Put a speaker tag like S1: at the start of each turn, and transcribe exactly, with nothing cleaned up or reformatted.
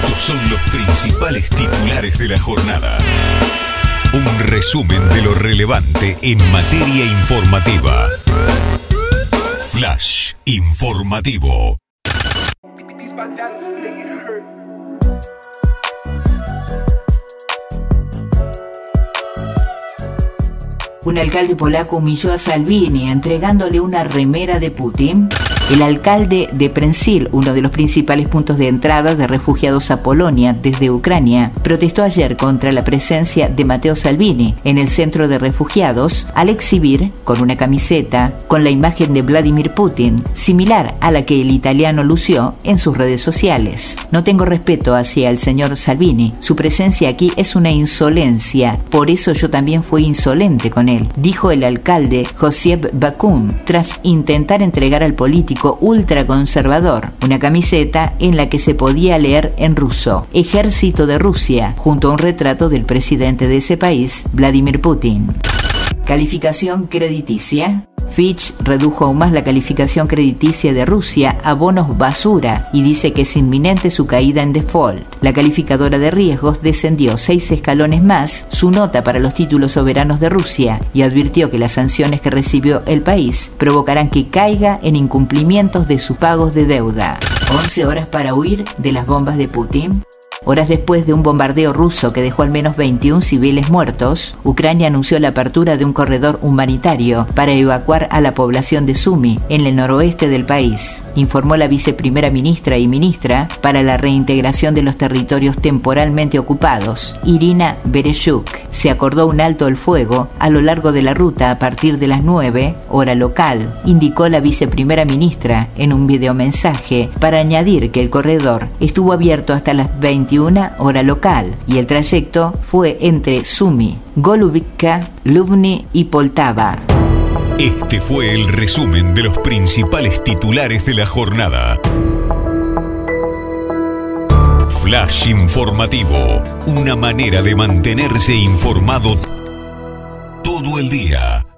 S1: Estos son los principales titulares de la jornada. Un resumen de lo relevante en materia informativa. Flash informativo.
S2: Un alcalde polaco humilló a Salvini entregándole una remera de Putin. El alcalde de Przemyśl, uno de los principales puntos de entrada de refugiados a Polonia desde Ucrania, protestó ayer contra la presencia de Matteo Salvini en el centro de refugiados al exhibir con una camiseta con la imagen de Vladimir Putin, similar a la que el italiano lució en sus redes sociales. No tengo respeto hacia el señor Salvini. Su presencia aquí es una insolencia. Por eso yo también fui insolente con él, dijo el alcalde Josip Bakun, tras intentar entregar al político ultraconservador una camiseta en la que se podía leer en ruso Ejército de Rusia, junto a un retrato del presidente de ese país, Vladimir Putin. Calificación crediticia. Fitch redujo aún más la calificación crediticia de Rusia a bonos basura y dice que es inminente su caída en default. La calificadora de riesgos descendió seis escalones más su nota para los títulos soberanos de Rusia y advirtió que las sanciones que recibió el país provocarán que caiga en incumplimientos de sus pagos de deuda. once horas para huir de las bombas de Putin. Horas después de un bombardeo ruso que dejó al menos veintiún civiles muertos, Ucrania anunció la apertura de un corredor humanitario para evacuar a la población de Sumy, en el noroeste del país, informó la viceprimera ministra y ministra para la reintegración de los territorios temporalmente ocupados, Irina Vereshchuk. Se acordó un alto el fuego a lo largo de la ruta a partir de las nueve, hora local, indicó la viceprimera ministra en un videomensaje, para añadir que el corredor estuvo abierto hasta las veintiuna hora local y el trayecto fue entre Sumy, Golubivka, Lubny y Poltava.
S1: Este fue el resumen de los principales titulares de la jornada. Flash informativo, una manera de mantenerse informado todo el día.